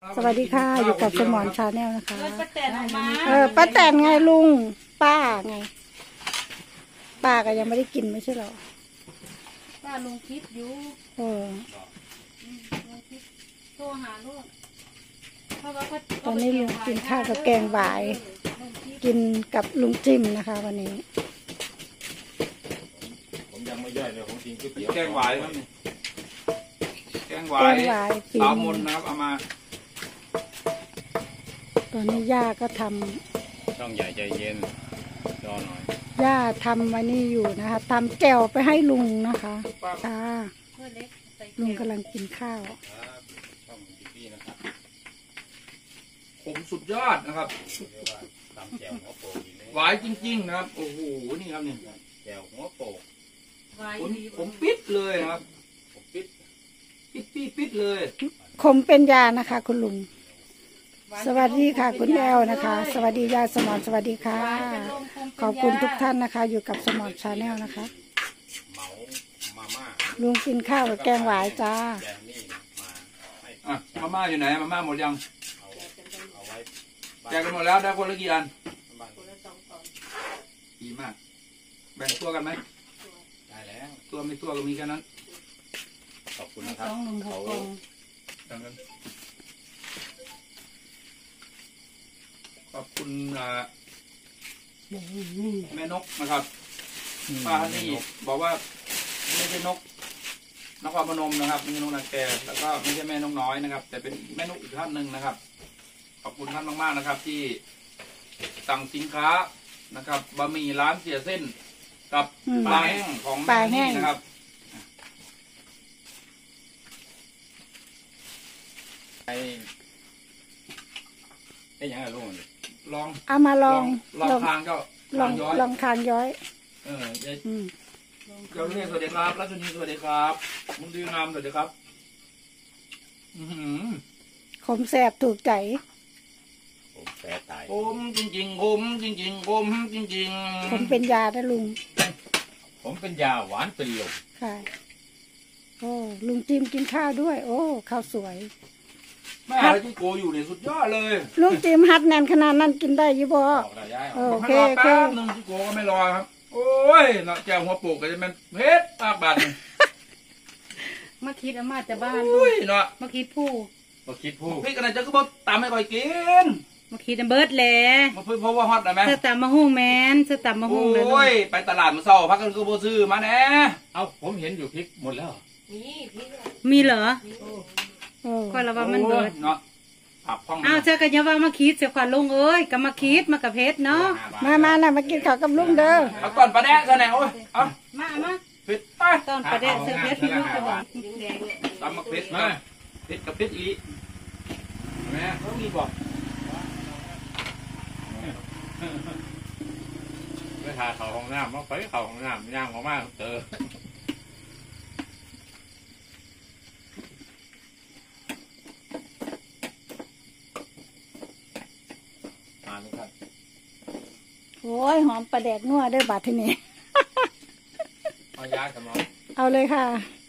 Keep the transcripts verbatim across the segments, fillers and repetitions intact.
สวัสดีค่ะอยู่กับสมอนชาแนลนะคะป้าแตนออกมาเออป้าแตนไงลุงป้าไงป้าก็ยังไม่ได้กินไม่ใช่หรอป้าลุงคิดอยู่เออลุงคิดโทรหาลูกเพราะว่าเขาตอนนี้ลุงกินข้าวกับแกงบ่ายกินกับลุงจิ้มนะคะ วันนี้ผมยังไม่ย่อยเลยผมกินก๋วยเตี๋ยวแกงหวายครับนี่แกงหวาแกยงบ่ายปีสาวมนนะครับเอามาตอนนี้ย่าก็ทำต้องใหญ่ใจเย็นรอหน่อยย่าทำวันนี้อยู่นะคะทำแก้วไปให้ลุงนะคะค่ะเพื่อเล็กใส่ลุงกำลังกินข้าวครับต้องพี่ๆนะครับผมสุดยอดนะครับเรียกว่าตำแจ่วหัวโปกอีกแล้วหวายจริงๆนะครับโอ้โหนี่ครับนี่แจ่วหัวโปกไว้ผมดีผมปิดเลยนะครับผมปิดปิดปิดปิดเลยขมเป็นยานะคะ คุณลุงสวัสดีค่ะ คุณแอลนะคะ สวัสดียายสมอนสวัสดีค่ะ ขอบคุณทุกท่านนะคะ อยู่กับสมอนชาแนลนะคะเหมามาม่าลุงกินข้าวกับแกงหวายจ้าแจมนี่มาให้อ่ะมาม่าอยู่ไหนมาม่าหมดยังเอาเอาไว้แจกกันหมดแล้วได้คนละกี่อันบ้านดีมาก แบ่งตัวกันไหมได้แล้วตัวไม่ตัวก็มีแค่นั้นขอบคุณนะครัสบองหนุ่มหกกล่องดังนั้นขอบคุณอ่าแม่นกนะครับป้าฮันนี่บอกว่าไม่ใช่นกนครพนมนะครับไม่ใช่นกนาแกแล้วก็ไม่ใช่แม่นกน้อยนะครับ แต่เป็นแม่นกอีกท่านหนึ่งนะครับ ขอบคุณท่านมากๆนะครับ ที่สั่งสินค้านะครับบะหมี่ร้านเสียเส้น กับอืมปลาแห้งของปลาแม่แห้นี่งนะครับไอ้ไอ้ยังไงลุงลองเอามาลองลองทางก็ลองทางย้อยลองคางย้อยเออเดี๋ยวอืมเจ้าเรียกสวัสดีครับรัชนีสวัสดีครับมุงดีงามสวัสดีครับอือหือขมแสบถูกใจผมแฝตายผมจริงๆผมจริงๆผมจริงขมเป็นยาได้ลุงผมเป็นยาหวานเป็นลมค่ะโอ้ลุงจิมกินข้าวด้วย โอ้ข้าวสวยๆแม่อะไรที่โกอยู่เนี่ยสุดยอดเลยลุงจิมฮัดแนนขนาดนั้นกินได้ยี่บอออกแล้วย้ายอเออกอบโออกเคให้รอโอเคแป๊บนึงที่โกก็ไม่รอครับ โอ้ยเนาะแจวหัวปลูกก็จะเป็นเพชรปากบาดนี่มาคิดอามาจากบ้านอุ้ยเนาะมาคิดผู้มาคิดพูดพี่กันนะจะก็บอกตามไม่ค่อยกินมาคิดเบิร์ดแหละมาเพิ่งเพราะว่าฮอตนะแม่เสื้อตำมะฮุ่งแมนเสื้อตำมะโอฮุ่งเลยลู้กยไปตลาดมาเศร้าพักกันคือโบซื้อมาแน่เอ้าผมเห็นอยู่พริกหมดแล้วมีเหรอโอ้ก็ระว่ามันเบิร์ดเนาะผับห้องอ้าวเจ้ากันยาว่ามาคิดเสียขวัญลุงเอ้ยก็มาคิดมากับเพชรเนาะมามานะมากินข้าวกับลุงเด้อเอาก่อนปลาแดะซะแน่โอ้ยเอามามาเผ็ดไปตอนประเด็นเสื้อเพชรพี่ลูกจะบอกตำมักเผ็ดมาเผ็ดกับเผ็ดอีแม่เขามีบอกไปหาเขาของน้ำมาไปเขาของน้ำย่างของมากเจอ มาไหมครับโอ้ยหอมปลาแดกนัวเด้อบาดทีนี้เอายาสมองเอาเลยค่ะ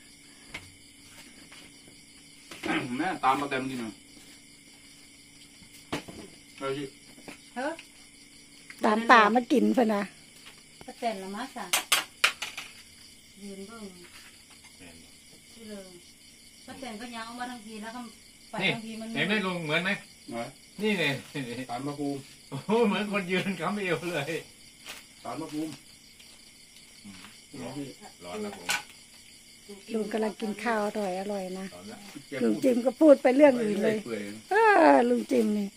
แม่ตามมาเต็มจริงเลยไปสิเฮ้ยตามป่ามากินเพื่อนนะป้าแตนละมาสะยืนเบิ่งที่เลยป้าแตนก็ยังเอามาทั้งทีแล้วก็ไปนี่ทั้งทีมันเห็นไหมลุงเหมือนไหมหน่อยนี่เนี่ยตามมาภูมิโอ้โหเหมือนคนยืนคำเอวเลยตามมาภูมิร้อนนะผมลุงกำลังกินข้าวอร่อยอร่อยนะร้อนละลุงจิมก็พูดไปเรื่องอื่นเลยเปื่อยเออลุงจิมนี่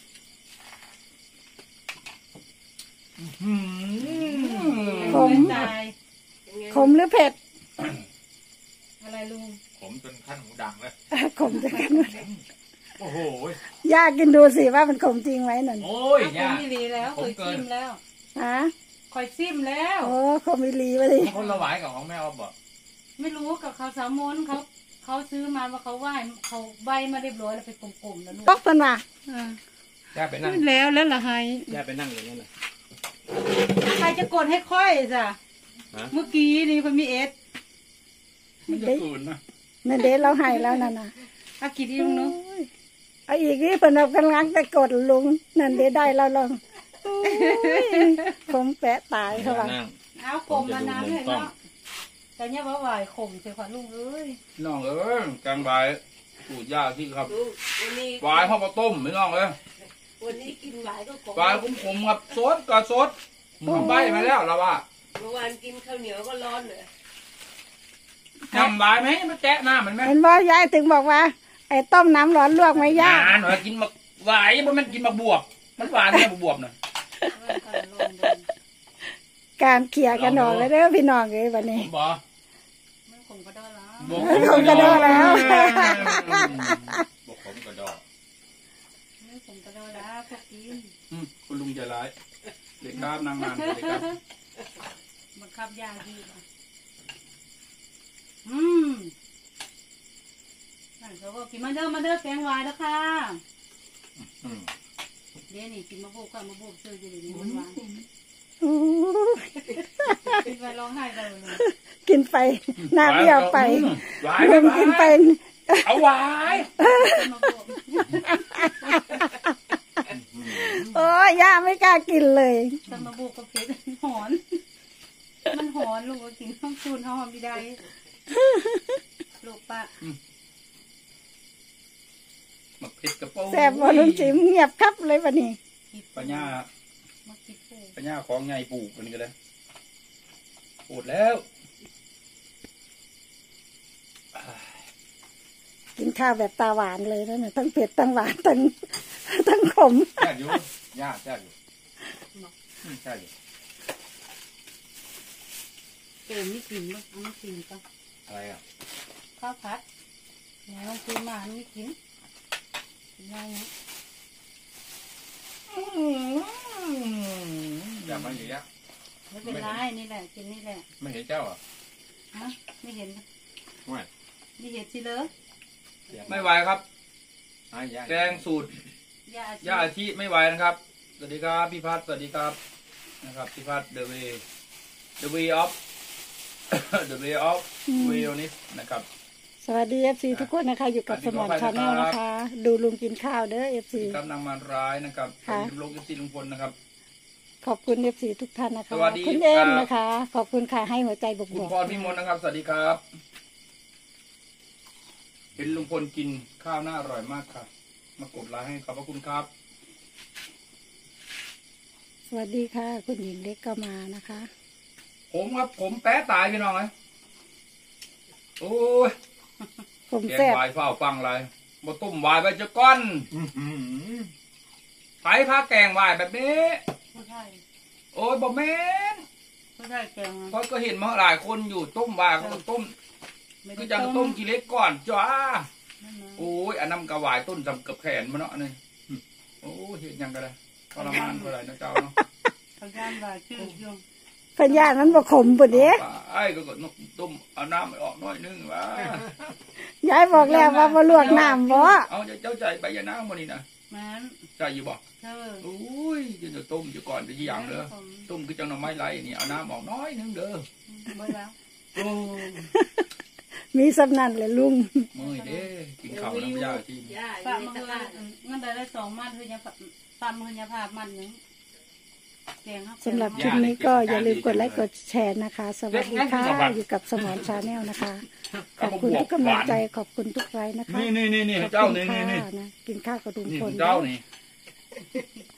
ขมตายขมหรือเผ็ดอะไรลุงผมจนขั้นหูดังเลยขมจะกันโอ้โหย่ากินดูสิว่ามันขมจริงไหมนั่นโอ้ยคยานมีรีแล้วเคยซิมแล้วฮะคอยซิมแล้วโอ้ขมอีหลีวะดิคนละหวายกับของแม่ออฟบอกไม่รู้กับเขาสามมนเขาเขาซื้อมาว่าเขาไหว้เขาใบมาเรียบร้อยแล้วไปกลมๆแล้วลูกปอกเพิ่นว่าอ่าย่าไปนั่งแล้วแล้วละไฮย่าไปนั่งอย่างนั้นเลยใครจะกดให้ค่อยจ้ะฮะเมื่อกี้นี่คนมีเอสมันจะกืนนะนั่นเด้เราให้แล้วนั่นน่ะอากินอีกเนาะโอ้ยเอาอีกนี่เพิ่นเอากำลังไปกดลุงนั่นได้ได้แล้วลองผมแปะตายเขาว่านั่งเอาขมมาน้ำเลยเนาะแต่เนี่ยว่าไหวขมเสียขวัญลุงเอ้ยน้องเอ้ยแกงใบสูตรยากที่ครับวันนี้หวายข้าวต้มไม่น้องเลยวันนี้กินหวายก็ขมหวายขมๆครับสดก็สดใบมาแล้วเราว่าเมื่อวานกินข้าวเหนียวก็ร้อนเลยทำหวายไหมมันแตะหน้ามันไหมเห็นบ่ยายถึงบอกว่า ไอ้ต้มน้ำร้อนลวกไหมย่าอ่านหน่อยกินมาหวายเพราะมันกินมาบวบมันหวานแค่บวบน่ะเริ่มกันลงเดินการเขี่ยกันออกเลยเด้อพี่น้องเอ้ยวันผนี้มบอกไม่ขมก็ได้แล้วบวบคงกระโดดแล้วบอกผมกระดอกไม่ขมก็ได้แล้วพวกกินอืมคุณลุงใจร้ายเด็กครับนางนานเด็กครับบังคับยาดีกว่าอืมนั่นเขาก็กินมาเด้อมาเด้อแกงวายแล้วค่ะอืมเดี๋ยวนี่กินมะบุกกับมะบุกเจออยู่ดีมันหวานอู้กินไปร้องไห้ไปเลยกินไปหน้าเบี้ยวไปหวายลุงกินไปเอาหวายมะบุกโอ้ยย่าไม่กล้ากินเลยแต่มะบุกก็เผ็ดหอน มันหอนลูกก็กินข้าวซูนหอมดีได้ลูกปะมาเผ็ดกระโปรงแซ่บบ่ลุงจิ๋มเงียบครับเลยวันนี้ปัญญามากินปูปัญญาของไงปลูกอันนี้ก็ได้ปวดแล้วกินข้าวแบบตาหวานเลยนะเนี่ยทั้งเผ็ดทั้งหวานทั้งทั้งขมแช่อยู่ยากแช่อยู่อืมแช่อยู่เติมไม่กินมั้งเอาไม่กินก็อะไรอ่ะข้าวผัดแล้วลองกินมาไม่กินกินได้นะอย่ามาอย่างเงี้ยไม่เป็นไรนี่แหละกินนี่แหละไม่เห็นเจ้าอ่ะฮะไม่เห็นไม่ไม่เห็นสิเลยไม่ไหวครับไอ้ยาแกงสูตรยาย่าอาชีไม่ไหวนะครับ สวัสดีครับพี่พัฒน์สวัสดีครับนะครับพี่พัฒน์ the way the way of the way of wellness นะครับสวัสดีเอฟซีทุกคนนะคะ อยู่กับสมอนชาแนลนะคะ ดูลุงกินข้าวเด้อเอฟซีครับนางมารร้ายนะครับค่ะเป็นลูกเอฟซีลุงพลนะครับขอบคุณเอฟซีทุกท่านนะคะสวัสดีคุณเอ็มครับนะคะ ขอบคุณค่ะให้หัวใจบวกคุณบวกพรพิมลนะครับ สวัสดีครับ เห็นลุงพลกินข้าวน่าอร่อยมากค่ะ มากดไลค์ให้ขอบพระคุณครับสวัสดีค่ะ คุณหญิงเล็กก็มานะคะผมครับผมแป๊ะตายพี่น้องเลยโอ้ยผมแกงแซ่บวายเฝ้าฟังอะไรบ่ต้มวายไปจะก้อนอื้อหือไปพาแกงวายแบบนี้ผู้ไทยโอ้ยบ่แม่นผู้ไทยแกงเพราะก็เห็นมาหลายคนอยู่ต้มวายเขาก็ต้มไม่คือได้จะต้มกี่เล็กก่อนจ้านั่นนะโอ้ยอันน้ำกระวายต้นจำกับแขนมาเนาะนี่โอ้ยเห็นยังกันเลยทรมานเท่าไหร่นะเจ้าเนาะพยานว่าชื่อยุงพญานมันบ่ขมปุ่นเด้ไอ้ก็ก็นกต้มเอาน้ำออกหน่อยนึงว่ายายบอกแล้วว่าบ่ลวกน้ำบ่เอาเจ้าใจไปยาน้ำมานี่นะแม่นใจอยู่บ่เธอโอ้ยจะต้มอยู่ก่อนจะยี่หยังเด้อต้มคือจังหน่อไม้ไรนี่เอาน้ำออกน้อยนึงเด้อเบื่อแล้วโอ้มีสำนันเลยลุงเมื่อยเด้กินข้าวน้ำยาที่ย่าปลาอยู่เมื่ในอตลาดเงินได้ได้สองมันคือยาปลาเมื่อยาภาพมันหนึ่งแกงครับสำหรับคลิปนี้ก็อย่าลืมกดไลค์กดแชร์นะคะ สวัสดีค่ะ อยู่กับสมอนชาแนลนะคะ ขอบคุณทุกกำลังใจขอบคุณทุกไลค์นะคะนี่นี่นี่นี่ขอบเจ้าคุณนี่นี่นี่ค่ะนะกินข้าวกับลุงนี่พลเจ้านี่